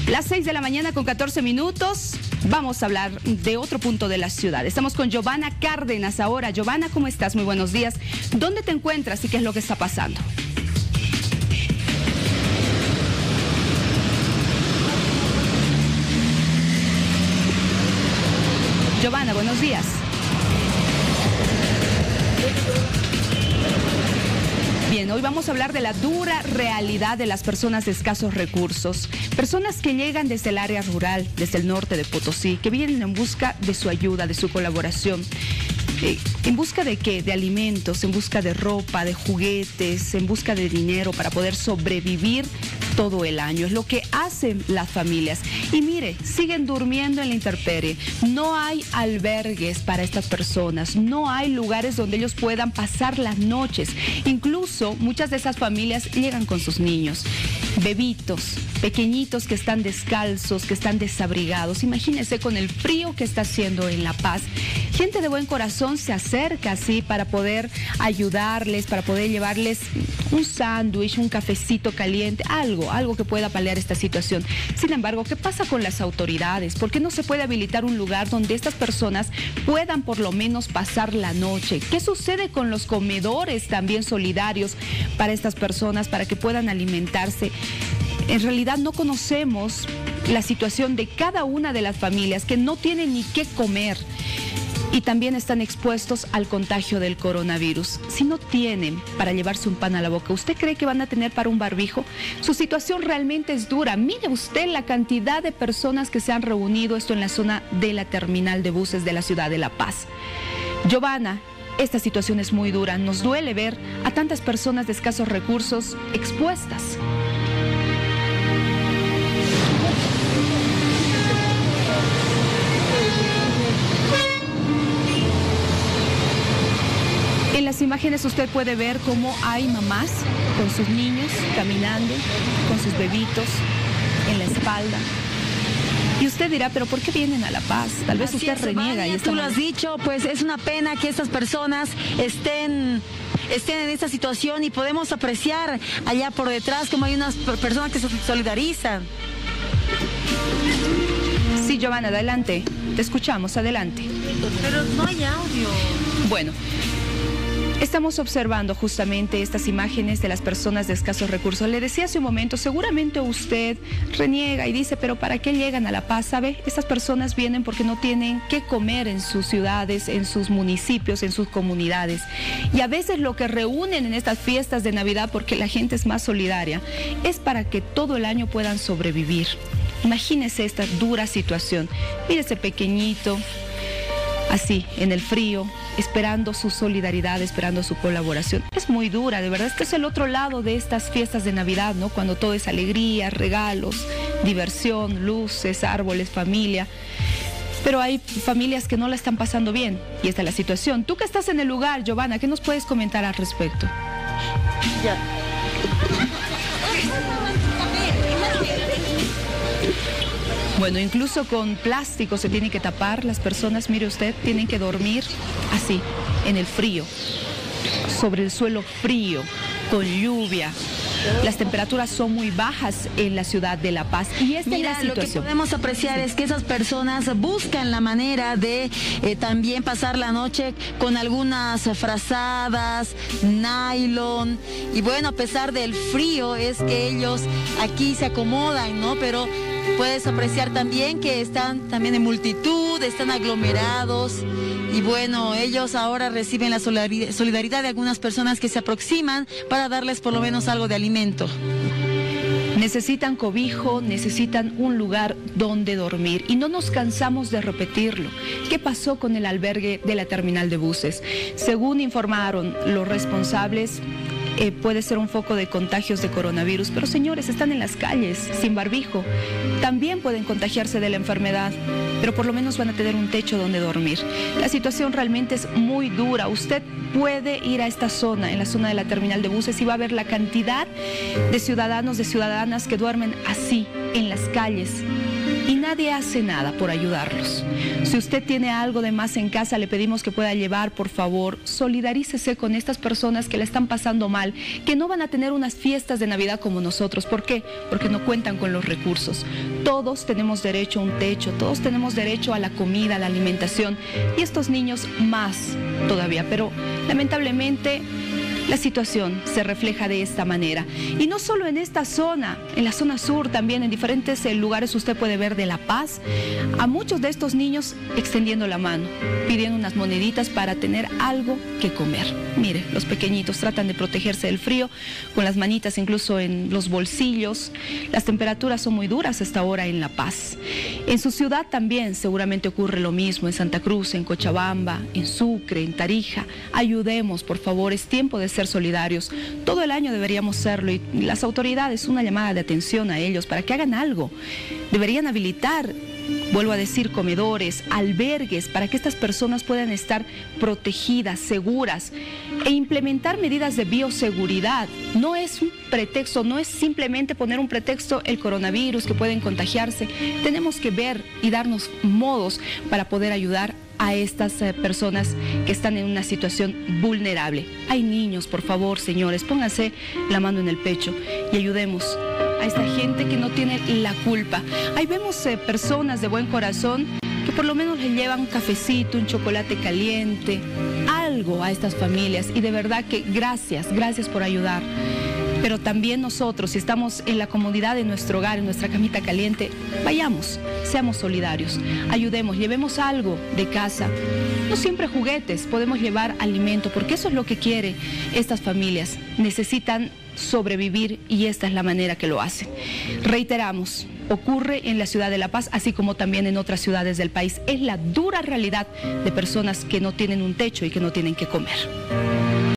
Las 6 de la mañana con 14 minutos. Vamos a hablar de otro punto de la ciudad. Estamos con Giovanna Cárdenas ahora. Giovanna, ¿cómo estás? Muy buenos días. ¿Dónde te encuentras y qué es lo que está pasando? Giovanna, buenos días. Bien, hoy vamos a hablar de la dura realidad de las personas de escasos recursos. Personas que llegan desde el área rural, desde el norte de Potosí, que vienen en busca de su ayuda, de su colaboración. ¿En busca de qué? De alimentos, en busca de ropa, de juguetes, en busca de dinero para poder sobrevivir todo el año. Es lo que hacen las familias. Y mire, siguen durmiendo en la intemperie. No hay albergues para estas personas. No hay lugares donde ellos puedan pasar las noches. Incluso muchas de esas familias llegan con sus niños. Bebitos, pequeñitos que están descalzos, que están desabrigados. Imagínense con el frío que está haciendo en La Paz. Gente de buen corazón se acerca así para poder ayudarles, para poder llevarles un sándwich, un cafecito caliente, algo que pueda paliar esta situación. Sin embargo, ¿qué pasa con las autoridades? ¿Por qué no se puede habilitar un lugar donde estas personas puedan por lo menos pasar la noche? ¿Qué sucede con los comedores también solidarios para estas personas, para que puedan alimentarse? En realidad no conocemos la situación de cada una de las familias que no tienen ni qué comer y también están expuestos al contagio del coronavirus. Si no tienen para llevarse un pan a la boca, ¿usted cree que van a tener para un barbijo? Su situación realmente es dura. Mire usted la cantidad de personas que se han reunido, esto en la zona de la terminal de buses de la ciudad de La Paz. Giovanna, esta situación es muy dura. Nos duele ver a tantas personas de escasos recursos expuestas. En las imágenes usted puede ver cómo hay mamás con sus niños caminando, con sus bebitos en la espalda. Y usted dirá, ¿pero por qué vienen a La Paz? Tal vez usted reniega. Y tú lo has dicho, pues es una pena que estas personas estén en esta situación y podemos apreciar allá por detrás como hay unas personas que se solidarizan. Sí, Giovanna, adelante. Te escuchamos, adelante. Pero no hay audio. Bueno. Estamos observando justamente estas imágenes de las personas de escasos recursos. Le decía hace un momento, seguramente usted reniega y dice, pero ¿para qué llegan a La Paz? ¿Sabe? Estas personas vienen porque no tienen qué comer en sus ciudades, en sus municipios, en sus comunidades. Y a veces lo que reúnen en estas fiestas de Navidad, porque la gente es más solidaria, es para que todo el año puedan sobrevivir. Imagínese esta dura situación. Mire ese pequeñito, así, en el frío, esperando su solidaridad, esperando su colaboración. Es muy dura, de verdad. Este es el otro lado de estas fiestas de Navidad, ¿no? Cuando todo es alegría, regalos, diversión, luces, árboles, familia. Pero hay familias que no la están pasando bien y esta es la situación. Tú que estás en el lugar, Giovanna, ¿qué nos puedes comentar al respecto? Ya. Bueno, incluso con plástico se tiene que tapar las personas, mire usted, tienen que dormir así, en el frío, sobre el suelo frío, con lluvia. Las temperaturas son muy bajas en la ciudad de La Paz y esta es la situación. Lo que podemos apreciar es que esas personas buscan la manera de también pasar la noche con algunas frazadas, nylon, y bueno, a pesar del frío es que ellos aquí se acomodan, ¿no? Pero puedes apreciar también que están también en multitud, están aglomerados y bueno, ellos ahora reciben la solidaridad de algunas personas que se aproximan para darles por lo menos algo de alimento. Necesitan cobijo, necesitan un lugar donde dormir y no nos cansamos de repetirlo. ¿Qué pasó con el albergue de la terminal de buses? Según informaron los responsables, puede ser un foco de contagios de coronavirus, pero señores, están en las calles, sin barbijo. También pueden contagiarse de la enfermedad, pero por lo menos van a tener un techo donde dormir. La situación realmente es muy dura. Usted puede ir a esta zona, en la zona de la terminal de buses, y va a ver la cantidad de ciudadanos, de ciudadanas que duermen así, en las calles, y nadie hace nada por ayudarlos. Si usted tiene algo de más en casa, le pedimos que pueda llevar, por favor, solidarícese con estas personas que la están pasando mal, que no van a tener unas fiestas de Navidad como nosotros. ¿Por qué? Porque no cuentan con los recursos. Todos tenemos derecho a un techo, todos tenemos derecho a la comida, a la alimentación, y estos niños más todavía, pero lamentablemente la situación se refleja de esta manera. Y no solo en esta zona, en la zona sur también, en diferentes lugares usted puede ver de La Paz, a muchos de estos niños extendiendo la mano, pidiendo unas moneditas para tener algo que comer. Mire, los pequeñitos tratan de protegerse del frío, con las manitas incluso en los bolsillos. Las temperaturas son muy duras hasta ahora en La Paz. En su ciudad también seguramente ocurre lo mismo, en Santa Cruz, en Cochabamba, en Sucre, en Tarija. Ayudemos, por favor, es tiempo de ser solidarios. Todo el año deberíamos serlo, y las autoridades, una llamada de atención a ellos para que hagan algo. Deberían habilitar, vuelvo a decir, comedores, albergues, para que estas personas puedan estar protegidas, seguras, e implementar medidas de bioseguridad. No es un pretexto, no es simplemente poner un pretexto el coronavirus, que pueden contagiarse. Tenemos que ver y darnos modos para poder ayudar a estas personas que están en una situación vulnerable. Hay niños, por favor, señores, pónganse la mano en el pecho y ayudemos a esta gente que no tiene la culpa. Ahí vemos personas de buen corazón que por lo menos le llevan un cafecito, un chocolate caliente, algo a estas familias, y de verdad que gracias por ayudar. Pero también nosotros, si estamos en la comodidad de nuestro hogar, en nuestra camita caliente, vayamos, seamos solidarios, ayudemos, llevemos algo de casa. No siempre juguetes, podemos llevar alimento, porque eso es lo que quieren estas familias. Necesitan sobrevivir y esta es la manera que lo hacen. Reiteramos, ocurre en la ciudad de La Paz, así como también en otras ciudades del país. Es la dura realidad de personas que no tienen un techo y que no tienen que comer.